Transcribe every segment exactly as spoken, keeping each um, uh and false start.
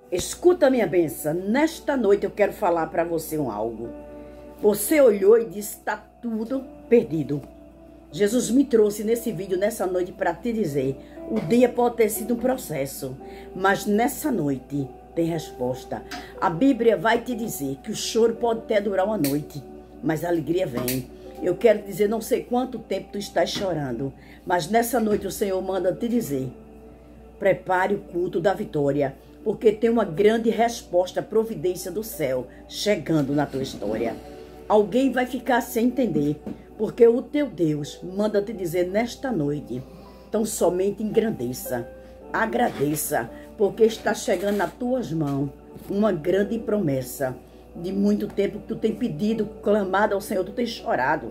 Escuta minha benção, nesta noite eu quero falar para você um algo. Você olhou e disse, está tudo perdido. Jesus me trouxe nesse vídeo, nessa noite, para te dizer, o dia pode ter sido um processo, mas nessa noite tem resposta. A Bíblia vai te dizer que o choro pode até durar uma noite, mas a alegria vem. Eu quero dizer, não sei quanto tempo tu estás chorando, mas nessa noite o Senhor manda te dizer, prepare o culto da vitória, porque tem uma grande resposta, providência do céu chegando na tua história. Alguém vai ficar sem entender, porque o teu Deus manda te dizer nesta noite, então somente engrandeça, agradeça, porque está chegando nas tuas mãos uma grande promessa. De muito tempo que tu tem pedido, clamado ao Senhor, tu tem chorado.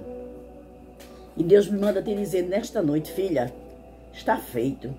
E Deus me manda te dizer nesta noite, filha, está feito.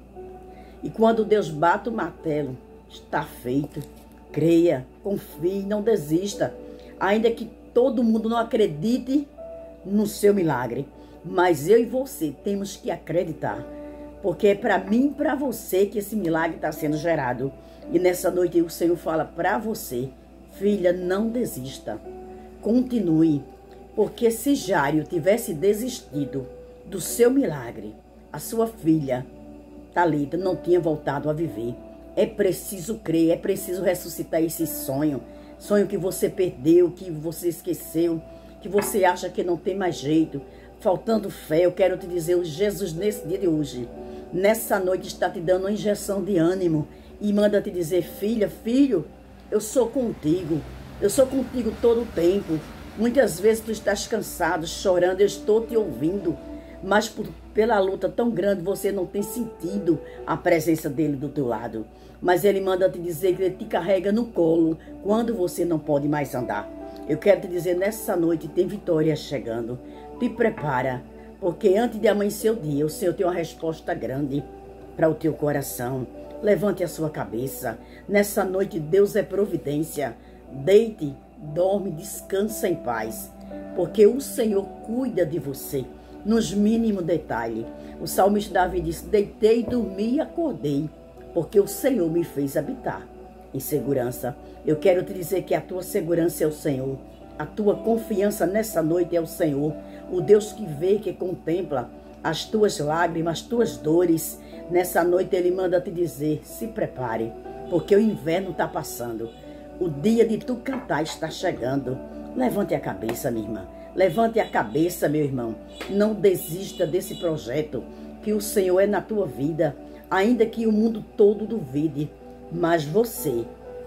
E quando Deus bate o martelo, está feito. Creia, confie, não desista. Ainda que todo mundo não acredite no seu milagre. Mas eu e você temos que acreditar. Porque é para mim e para você que esse milagre está sendo gerado. E nessa noite o Senhor fala para você, filha, não desista. Continue. Porque se Jário tivesse desistido do seu milagre, a sua filha, Talita, não tinha voltado a viver. É preciso crer, é preciso ressuscitar esse sonho. Sonho que você perdeu, que você esqueceu, que você acha que não tem mais jeito. Faltando fé, eu quero te dizer, Jesus nesse dia de hoje, nessa noite está te dando uma injeção de ânimo. E manda te dizer, filha, filho, eu sou contigo. Eu sou contigo todo o tempo. Muitas vezes tu estás cansado, chorando, eu estou te ouvindo. Mas por, pela luta tão grande, você não tem sentido a presença dele do teu lado. Mas ele manda te dizer que ele te carrega no colo quando você não pode mais andar. Eu quero te dizer, nessa noite tem vitória chegando. Te prepara, porque antes de amanhecer o dia, o Senhor tem uma resposta grande para o teu coração. Levante a sua cabeça. Nessa noite, Deus é providência. Deite, dorme, descansa em paz, porque o Senhor cuida de você nos mínimos detalhes. O salmista Davi disse, deitei, dormi e acordei, porque o Senhor me fez habitar em segurança. Eu quero te dizer que a tua segurança é o Senhor. A tua confiança nessa noite é o Senhor. O Deus que vê, que contempla as tuas lágrimas, as tuas dores. Nessa noite Ele manda te dizer, se prepare, porque o inverno está passando. O dia de tu cantar está chegando. Levante a cabeça, minha irmã. Levante a cabeça, meu irmão. Não desista desse projeto, que o Senhor é na tua vida, ainda que o mundo todo duvide. Mas você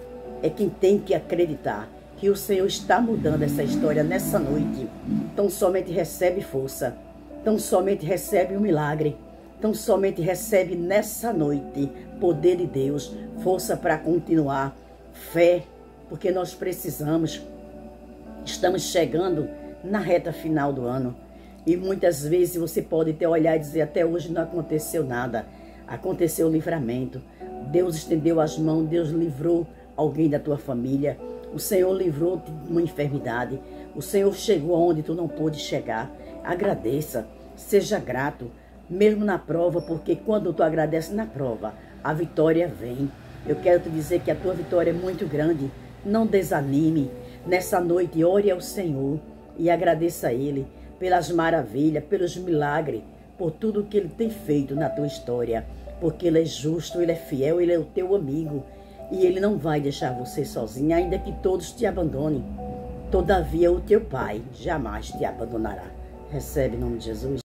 é quem tem que acreditar que o Senhor está mudando essa história nessa noite. Então somente recebe força. Então somente recebe um milagre. Então somente recebe nessa noite poder de Deus, força para continuar, fé, porque nós precisamos. Estamos chegando na reta final do ano e muitas vezes você pode ter olhar e dizer, até hoje não aconteceu nada. Aconteceu o livramento. Deus estendeu as mãos, Deus livrou alguém da tua família. O Senhor livrou-te de uma enfermidade. O Senhor chegou aonde tu não pôde chegar. Agradeça, seja grato, mesmo na prova, porque quando tu agradece na prova, a vitória vem. Eu quero te dizer que a tua vitória é muito grande. Não desanime. Nessa noite, ore ao Senhor e agradeça a Ele pelas maravilhas, pelos milagres, por tudo que Ele tem feito na tua história. Porque Ele é justo, Ele é fiel, Ele é o teu amigo. E Ele não vai deixar você sozinho, ainda que todos te abandonem. Todavia, o teu Pai jamais te abandonará. Recebe em nome de Jesus.